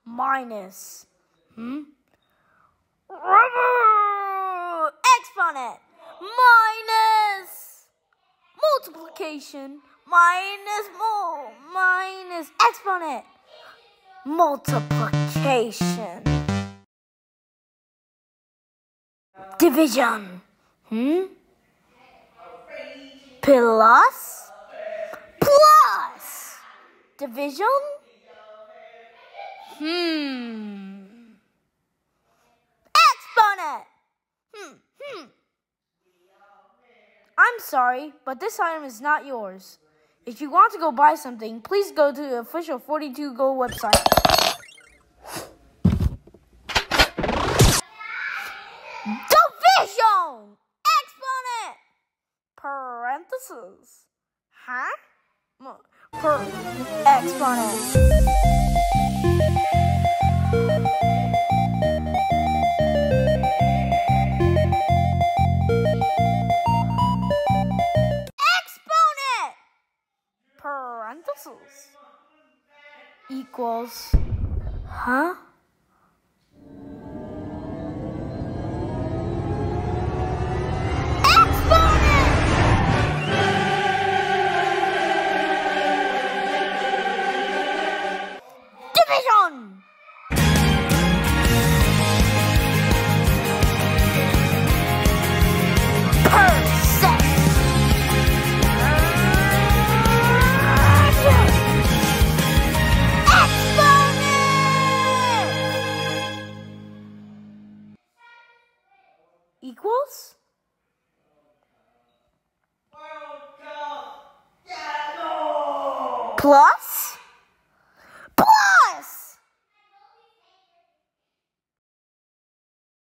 minus exponent minus multiplication minus exponent multiplication division plus division exponent I'm sorry, but this item is not yours. If you want to go buy something, please go to the official 42Go website. Division! Exponent! Parentheses. Per exponent. Parentheses equals